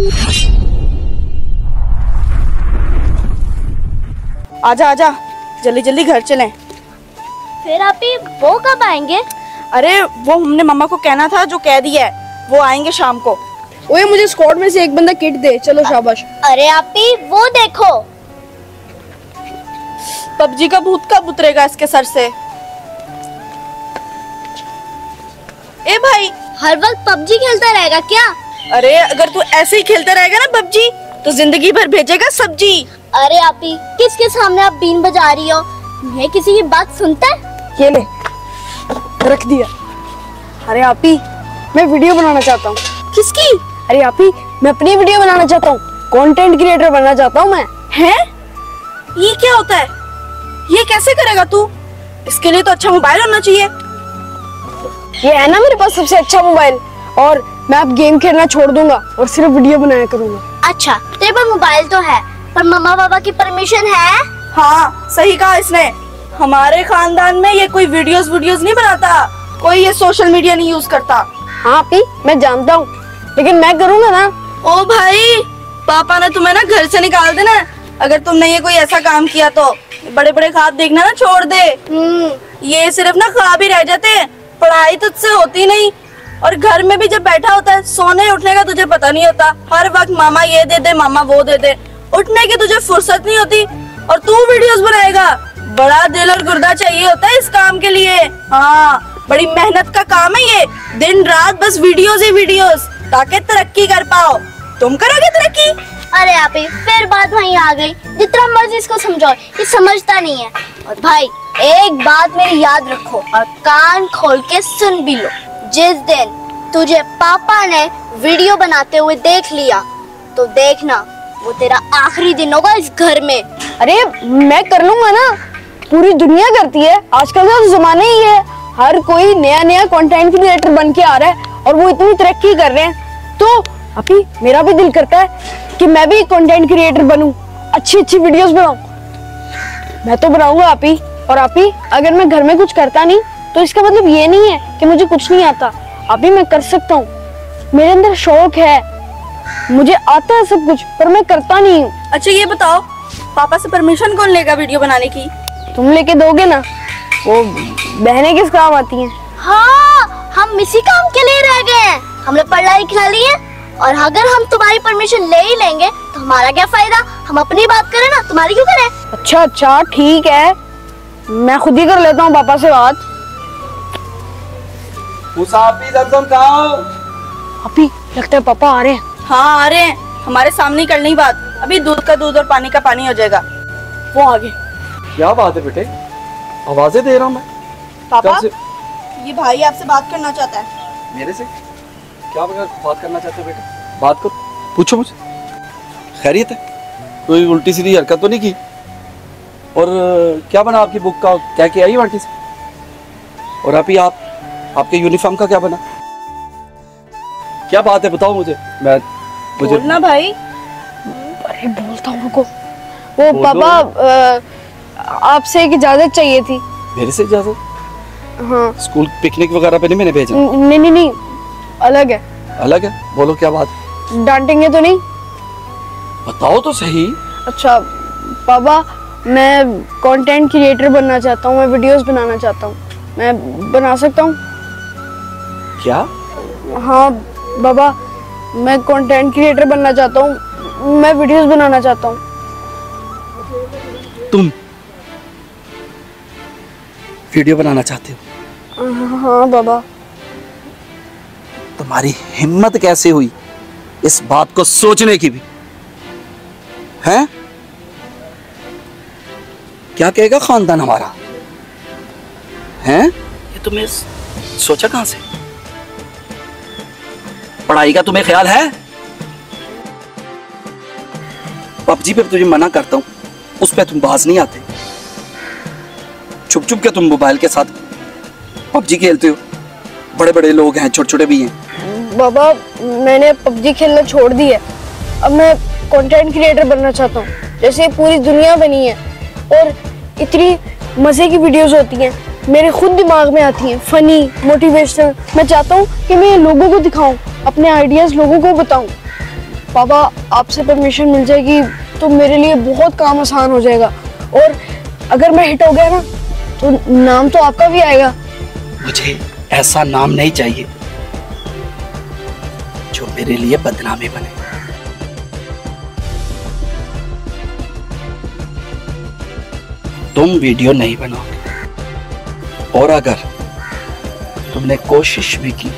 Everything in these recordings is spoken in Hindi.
आजा आजा, जल्दी जल्दी घर चलें। फिर आप ही वो कब आएंगे? अरे वो हमने मम्मा को कहना था, जो कह दिया है, वो आएंगे शाम को। ओए मुझे स्क्वाड में से एक बंदा किट दे। चलो शाबाश। अरे आप ही वो देखो, पबजी का भूत कब उतरेगा इसके सर से? ए भाई, हर वक्त पबजी खेलता रहेगा क्या? अरे अगर तू ऐसे ही खेलता रहेगा ना पबजी, तो जिंदगी भर भेजेगा सब्जी। अरे आप ही किसके सामने आप बीन बजा रही हो? मैं किसी की बात सुनता है? ये ले, रख दिया। अरे आप ही, मैं वीडियो बनाना चाहता हूँ। किसकी? अरे आप ही, मैं अपनी वीडियो बनाना चाहता हूँ। कंटेंट क्रिएटर बनना चाहता हूँ मैं। हैं? ये क्या होता है? ये कैसे करेगा तू? इसके लिए तो अच्छा मोबाइल होना चाहिए। ये है ना मेरे पास सबसे अच्छा मोबाइल, और मैं अब गेम खेलना छोड़ दूंगा और सिर्फ वीडियो बनाया करूंगा। अच्छा, तेरे पास मोबाइल तो है, पर मम्मा पापा की परमिशन है? हाँ सही कहा इसने। हमारे खानदान में ये कोई वीडियोस नहीं बनाता, कोई ये सोशल मीडिया नहीं यूज करता। हाँ पी, मैं जानता हूँ, लेकिन मैं करूंगा ना। ओ भाई, पापा ने तुम्हें ना घर से निकाल देना अगर तुमने ये कोई ऐसा काम किया तो। बड़े बड़े ख्वाब देखना ना छोड़ दे। ये सिर्फ ना ख्वाब ही रह जाते हैं, पढ़ाई तुझसे होती नहीं। और घर में भी जब बैठा होता है, सोने उठने का तुझे पता नहीं होता। हर वक्त मामा ये दे दे, मामा वो दे दे, उठने की तुझे फुर्सत नहीं होती, और तू वीडियोस बनाएगा। बड़ा दिल और गुर्दा चाहिए होता है इस काम के लिए। हाँ, बड़ी मेहनत का काम है ये, दिन रात बस वीडियोस ही वीडियोस, ताकि तरक्की कर पाओ। तुम करोगे तरक्की? अरे आप ही फिर बात वहीं आ गई। जितना मर्जी इसको समझाओ, ये समझता नहीं है। और भाई एक बात मेरी याद रखो और कान खोल के सुन भी लो, जिस दिन तुझे पापा ने वीडियो बनाते हुए देख लिया, तो देखना वो तेरा आखिरी दिन होगा इस घर में। अरे मैं कर लूंगा ना, पूरी दुनिया करती है। आजकल का तो जमाना ही है, हर कोई नया नया कंटेंट क्रिएटर बन के आ रहा है और वो इतनी तरक्की कर रहे हैं। तो अभी मेरा भी दिल करता है कि मैं भी कंटेंट क्रिएटर बनूं, अच्छी अच्छी वीडियोस बनाऊं। मैं तो बनाऊंगा आप ही। और आप ही, अगर मैं घर में कुछ करता नहीं तो इसका मतलब ये नहीं है कि मुझे कुछ नहीं आता। अभी मैं कर सकता हूँ, मेरे अंदर शौक है, मुझे आता है सब कुछ, पर मैं करता नहीं हूँ। अच्छा ये बताओ, पापा से परमिशन कौन लेगा वीडियो बनाने की? तुम लेके दोगे ना, वो बहनें किस काम आती हैं। हाँ, हम इसी काम के लिए रह गए हैं। हमने पढ़ाई लिखा ली है, और अगर हम तुम्हारी परमिशन ले ही लेंगे तो हमारा क्या फायदा? हम अपनी बात करें ना, तुम्हारी क्यों करें? अच्छा अच्छा ठीक है, मैं खुद ही कर लेता हूँ पापा से बात। अभी लगता है पापा आ रहे हैं। हाँ आ रहे हैं, हमारे सामने ही करनी बात। अभी दूध का दूध और पानी का पानी हो जाएगा। वो आगे। क्या बात है बेटे, आवाजें दे रहा हूँ मैं। पापा, ये भाई आपसे बात करना चाहता है। मेरे से क्या बात करना चाहते हो बेटे? बात करो, पूछो मुझे। खैरियत है? कोई उल्टी सीधी हरकत तो नहीं की? और क्या बना आपकी बुक का? क्या क्या आई आंटी से? और अभी आपके यूनिफॉर्म का क्या बना? क्या बात है बताओ मुझे। मुझे बोलना भाई। अरे बोलता हूँ रुको। वो पापा, आपसे एक इजाजत चाहिए थी। मेरे से इजाजत? हाँ। स्कूल पिकनिक वगैरह पे नहीं मैंने भेजा? नहीं, अलग है। अलग है? बोलो क्या बात है? डांटेंगे तो नहीं? बताओ तो सही। अच्छा पापा, मैं कंटेंट क्रिएटर बनना चाहता हूँ, मैं वीडियोस बनाना चाहता हूँ, मैं बना सकता हूँ? क्या? हाँ बाबा, मैं कंटेंट क्रिएटर बनना चाहता हूँ, मैं वीडियोस बनाना चाहता हूँ। तुम वीडियो बनाना चाहते हो? हाँ बाबा। तुम्हारी हिम्मत कैसे हुई इस बात को सोचने की भी? हैं? क्या कहेगा खानदान हमारा? हैं? ये तुम्हें सोचा कहां से? पढ़ाई का तुम्हें ख्याल है? पबजी पे तुझे मना करता हूं, उस पे तुम बाज नहीं आते। छुप छुप के तुम मोबाइल के साथ पबजी खेलते हो। बड़े बड़े लोग हैं, छोटे छोटे भी हैं। बाबा मैंने पबजी खेलना छोड़ दी है, अब मैं कंटेंट क्रिएटर बनना चाहता हूँ, जैसे पूरी दुनिया बनी है और इतनी मजे की वीडियोस होती हैं, मेरे खुद दिमाग में आती हैं, फनी, मोटिवेशनल। मैं चाहता हूँ कि मैं लोगों को दिखाऊं, अपने आइडियाज लोगों को बताऊं। पापा आपसे परमिशन मिल जाएगी तो मेरे लिए बहुत काम आसान हो जाएगा, और अगर मैं हिट हो गया ना तो नाम तो आपका भी आएगा। मुझे ऐसा नाम नहीं चाहिए जो मेरे लिए बदनामी बने। तुम वीडियो नहीं बनाओगे, और अगर तुमने कोशिश भी की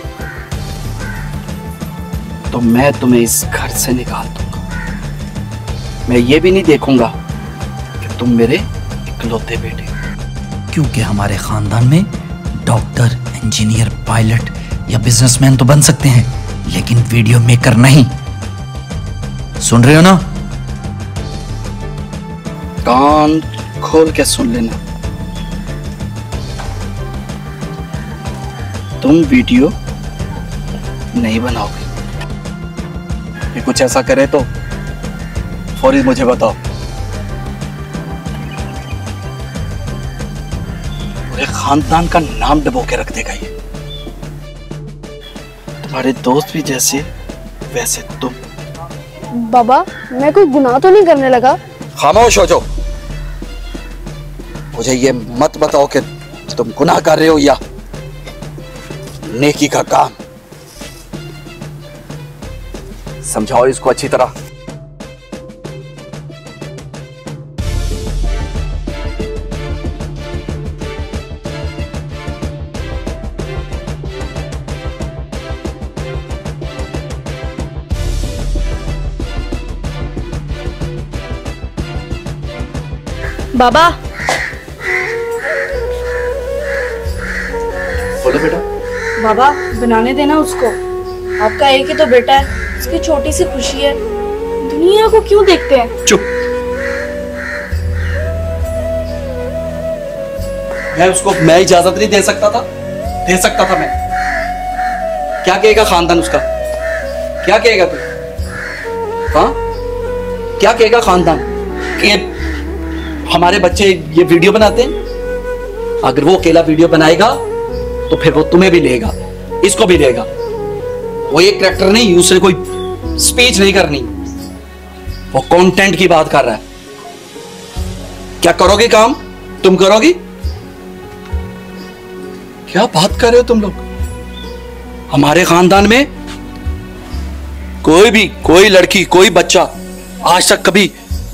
तो मैं तुम्हें इस घर से निकाल दूंगा। मैं ये भी नहीं देखूंगा कि तुम मेरे इकलौते बेटे हो। क्योंकि हमारे खानदान में डॉक्टर, इंजीनियर, पायलट या बिजनेसमैन तो बन सकते हैं, लेकिन वीडियो मेकर नहीं। सुन रहे हो ना? कान खोल के सुन लेना, तुम वीडियो नहीं बनाओगे। ये कुछ ऐसा करे तो फौरी मुझे बताओ। पूरे खानदान का नाम डबो के रख देगा ये। तुम्हारे दोस्त भी जैसे वैसे तुम। बाबा मैं कोई गुनाह तो नहीं करने लगा? खामोश हो जाओ। मुझे ये मत बताओ कि तुम गुनाह कर रहे हो या नेकी का काम। समझाओ इसको अच्छी तरह। बाबा बोलो बेटा। बाबा बनाने देना उसको, आपका एक ही तो बेटा है, उसकी छोटी सी खुशी है, दुनिया को क्यों देखते हैं? चुप। मैं इजाजत नहीं दे सकता था? दे सकता था मैं। क्या कहेगा खानदान उसका? क्या कहेगा तू? हाँ, क्या कहेगा खानदान कि हमारे बच्चे ये वीडियो बनाते हैं? अगर वो अकेला वीडियो बनाएगा तो फिर वो तुम्हें भी लेगा, इसको भी लेगा। वो एक कैरेक्टर नहीं, उससे कोई स्पीच नहीं करनी, वो कंटेंट की बात कर रहा है। क्या करोगे काम? तुम करोगी? क्या बात कर रहे हो तुम लोग? हमारे खानदान में कोई लड़की, कोई बच्चा आज तक कभी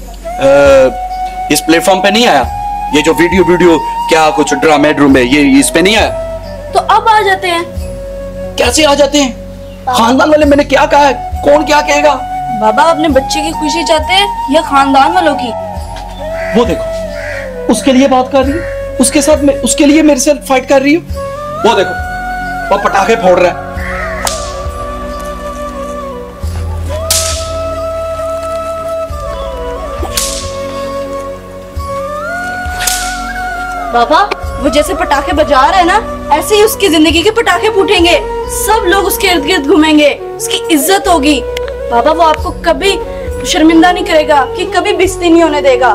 इस प्लेटफॉर्म पे नहीं आया। ये जो वीडियो क्या कुछ ड्रामे ये इस पे नहीं आया। तो अब आ जाते हैं। कैसे आ जाते हैं? खानदान वाले, मैंने क्या कहा है? कौन क्या कहेगा? बाबा अपने बच्चे की खुशी चाहते हैं या खानदान वालों की? वो देखो, उसके लिए बात कर रही है, उसके साथ में, उसके लिए मेरे से फाइट कर रही हूँ। वो देखो, वो पटाखे फोड़ रहा है। बाबा वो जैसे पटाखे बजा रहा है ना, ऐसे ही उसकी जिंदगी के पटाखे फूटेंगे। सब लोग उसके इर्द गिर्द घूमेंगे, उसकी इज्जत होगी। बाबा वो आपको कभी शर्मिंदा नहीं करेगा, कि कभी बेइज्जती नहीं होने देगा।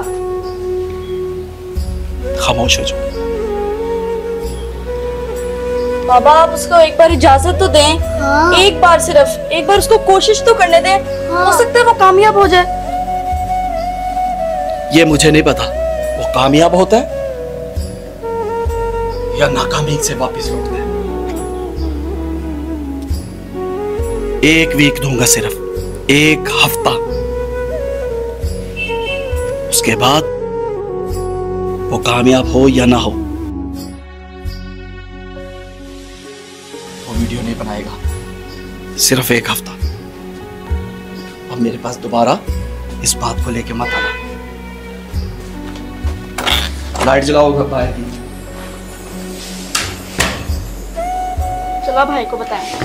खामोश हो जाओ। बाबा आप उसको एक बार इजाजत तो दें। हाँ। एक बार, सिर्फ एक बार उसको कोशिश तो करने दें। हाँ। हो सकता है वो कामयाब हो जाए। ये मुझे नहीं पता वो कामयाब होता है या नाकामी से वापस लौटता है। एक वीक दूंगा, सिर्फ एक हफ्ता। उसके बाद वो कामयाब हो या ना हो, वो वीडियो नहीं बनाएगा। सिर्फ एक हफ्ता। अब मेरे पास दोबारा इस बात को लेके मत आना। लाइट जलाओ बाहर की। चलो भाई को बताएं।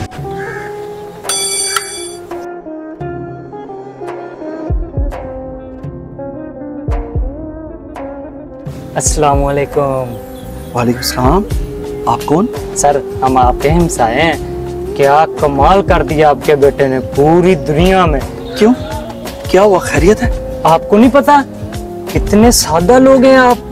अस्सलाम वालेकुम। वालेकुम सलाम। आप कौन? सर हम आपके हमसाए हैं। क्या कमाल कर दिया आपके बेटे ने पूरी दुनिया में। क्यों, क्या हुआ? खैरियत है? आपको नहीं पता कितने सादा लोग हैं आप।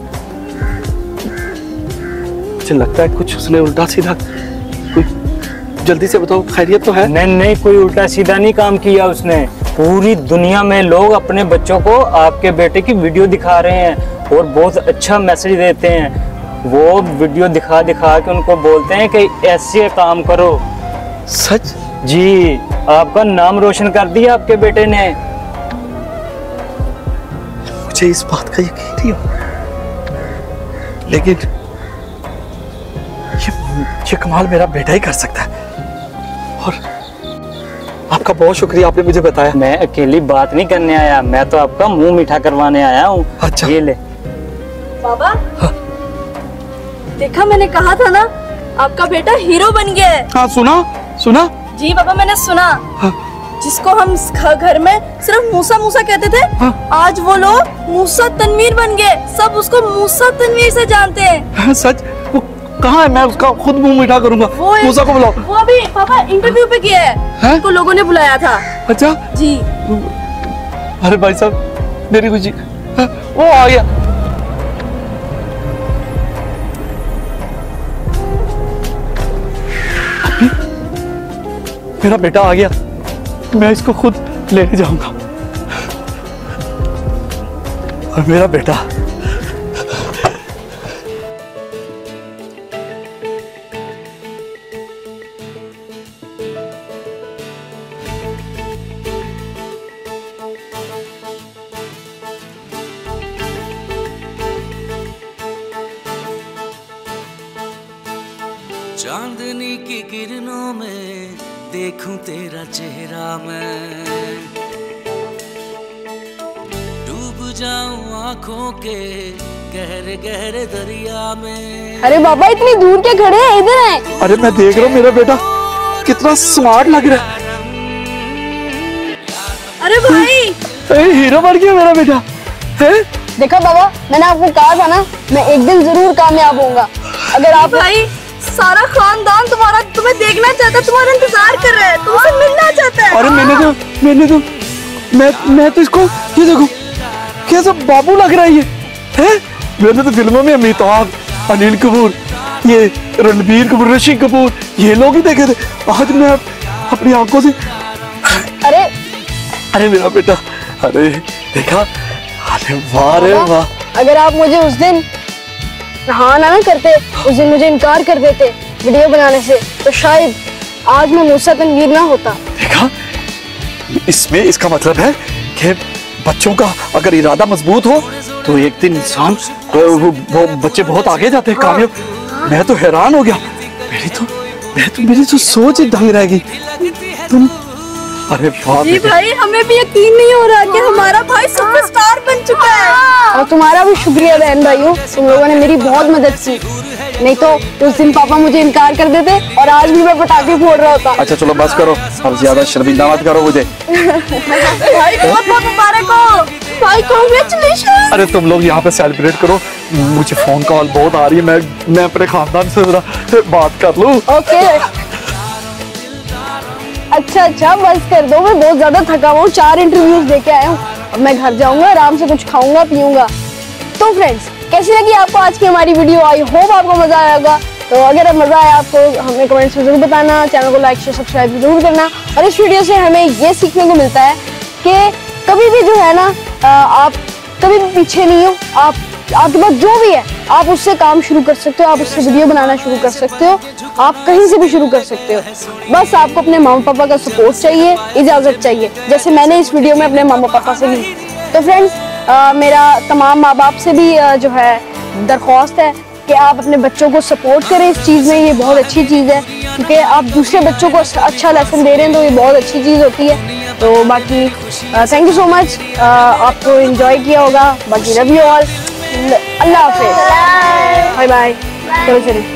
मुझे लगता है कुछ उसने उल्टा सीधा, कोई जल्दी से बताओ, खैरियत तो है? नहीं, कोई उल्टा सीधा नहीं काम किया उसने। पूरी दुनिया में लोग अपने बच्चों को आपके बेटे की वीडियो दिखा रहे हैं और बहुत अच्छा मैसेज देते हैं। वो वीडियो दिखा दिखा के उनको बोलते हैं कि ऐसे काम करो। सच? जी, आपका नाम रोशन कर दिया आपके बेटे ने। मुझे इस बात का यकीन नहीं हो, लेकिन ये कमाल मेरा बेटा ही कर सकता है। और आपका बहुत शुक्रिया, आपने मुझे बताया। मैं अकेली बात नहीं करने आया, मैं तो आपका मुंह मीठा करवाने आया हूँ। अच्छा। ये ले। बाबा, देखा मैंने कहा था ना, आपका बेटा हीरो बन गया है। हाँ, सुना सुना। जी बाबा, मैंने सुना। हाँ। जिसको हम घर में सिर्फ मूसा मूसा कहते थे, हाँ। आज वो लोग मूसा तनवीर बन गए। सब उसको मूसा तनवीर से जानते हैं। हाँ, सच? वो कहाँ है? मैं उसका खुद मुंह मीठा करूंगा। मूसा को बुलाओ। वो अभी पापा इंटरव्यू पे गया है, हैं? उनको लोगों ने बुलाया था। अच्छा जी। अरे भाई साहब, मेरी खुशी। हाँ, वो आ गया। मेरा बेटा आ गया, मैं इसको खुद लेने जाऊंगा। और मेरा बेटा चांदनी की किरणों में देखूं तेरा चेहरा मैं, डूब जाऊं आंखों के गहरे गहरे दरिया में। अरे बाबा, इतनी दूर के खड़े हैं, इधर हैं। अरे मैं देख रहा हूँ, मेरा बेटा कितना स्मार्ट लग रहा है। अरे भाई, अरे हीरो बन गया मेरा बेटा है। देखा बाबा, मैंने आपको कहा था ना, मैं एक दिन जरूर कामयाब होऊंगा। अगर आप भाई, सारा खानदान तुम्हें देखना चाहता है, तुम्हारा इंतजार कर रहा है, तुमसे मिलना चाहता है। अरे मैं तो इसको, ये देखो कैसा बाबू लग रहा है ये है। मैंने तो फिल्मों में अमिताभ, अनिल कपूर, ये रणबीर कपूर, ऋषि कपूर, ये लोग ही देखे थे। आज मैं अपनी आंखों से, अरे मेरा बेटा, अरे देखा, अरे वाह रे वाह। अगर आप मुझे उस दिन हाँ ना करते, उस दिन मुझे इनकार कर देते वीडियो बनाने से, तो शायद आज मैं मूसा तनवीर ना होता। देखा, इसमें इसका मतलब है कि बच्चों का अगर इरादा मजबूत हो तो एक दिन इंसान वो बच्चे बहुत आगे जाते हैं, कामयाब। मैं तो हैरान हो गया। मेरी तो सोच ही दंग रह गई। तुम, अरे वाह जी भाई, हमें भी यकीन नहीं हो रहा कि हमारा भाई सुपरस्टार बन चुका है। और तुम्हारा भी शुक्रिया बहन भाइयों, तुम लोगों ने मेरी बहुत मदद की। नहीं तो उस दिन पापा मुझे इनकार कर देते और आज भी मैं पटाखे फोड़ रहा होता। अच्छा चलो बस करो, अब ज्यादा शर्मिंदा मत करो मुझे। भाई बहुत बहुत मुबारक हो भाई, कांग्रेचुलेशन। अरे तुम लोग यहाँ पे सेलिब्रेट करो, मुझे फोन कॉल बहुत आ रही है, मैं अपने खानदान से जरा बात कर लूँ। ओके, अच्छा बस कर दो, मैं बहुत ज्यादा थका हुआ हूँ, 4 इंटरव्यूज देके आया हूँ। अब मैं घर जाऊंगा, आराम से कुछ खाऊंगा पीऊंगा। तो फ्रेंड्स, कैसी लगी आपको आज की हमारी वीडियो? आई होप आपको मजा आया होगा। तो अगर मजा आया आपको, हमें कमेंट्स में जरूर बताना, चैनल को लाइक शेयर सब्सक्राइब जरूर करना। और इस वीडियो से हमें ये सीखने को मिलता है कि कभी भी जो है ना, आप कभी भी पीछे नहीं हो। आपके पास जो भी है, आप उससे काम शुरू कर सकते हो, आप उससे वीडियो बनाना शुरू कर सकते हो, आप कहीं से भी शुरू कर सकते हो। बस आपको अपने मामा पापा का सपोर्ट चाहिए, इजाजत चाहिए, जैसे मैंने इस वीडियो में अपने मामा पापा से ली। तो फ्रेंड्स, मेरा तमाम माँ बाप से भी जो है दरख्वास्त है कि आप अपने बच्चों को सपोर्ट करें इस चीज़ में। ये बहुत अच्छी चीज़ है, क्योंकि आप दूसरे बच्चों को अच्छा लेसन दे रहे हैं, तो ये बहुत अच्छी चीज़ होती है। तो बाकी थैंक यू सो मच, आपको एंजॉय किया होगा। बाकी लव यू ऑल, अल्लाह हाफिज़, बाय बाय। चलो चलिए।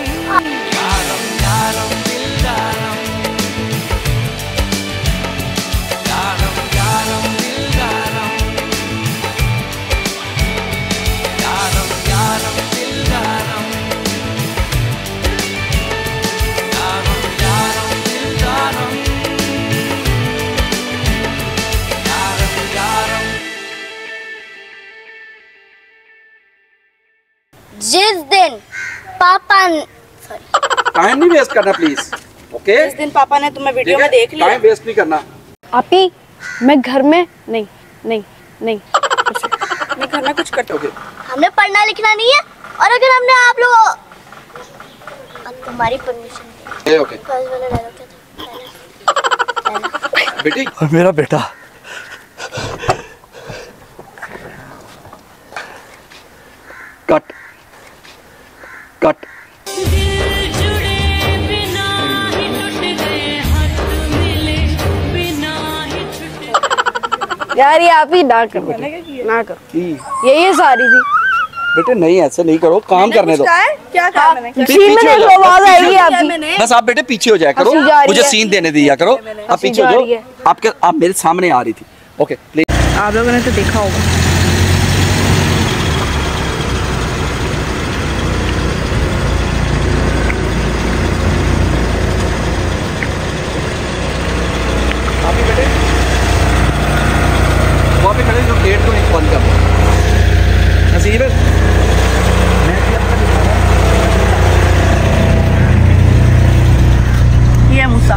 जिस दिन पापा टाइम नहीं वेस्ट करना प्लीज, ओके? जिस दिन पापा ने तुम्हें वीडियो में देख लिया, टाइम वेस्ट नहीं करना। आपी मैं घर में नहीं नहीं नहीं मैं घर में कुछ करता हूँ। हमने पढ़ना लिखना नहीं है, और अगर हमने आप लोग अब तुम्हारी परमिशन ओके फर्स्ट वाला डायलॉग क्या था? बेटी और मेरा बेटा कट कट। यार ये आप ही ना करो, ना करो, यही सारी थी। बेटे नहीं ऐसे नहीं करो, काम करने दो। क्या कहा मैंने? सीन में देखो आवाज आएगी आपकी। बस आप बेटे पीछे हो जाया करो, हंसी जा रही मुझे है। सीन देने दिया करो। आप पीछे हो जा रही जाओ, है। आप मेरे सामने आ रही थी। Okay please. आप लोगों ने तो देखा होगा। आप ही बेटे वहाँ पे खड़े जो गेट को एक बंद कर दो। नसीब है ये मूसा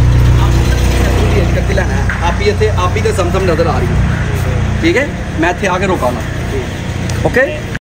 आप ही तो समसम नजर आ रही है। ठीक है मैं थे आगे रोकाना। ओके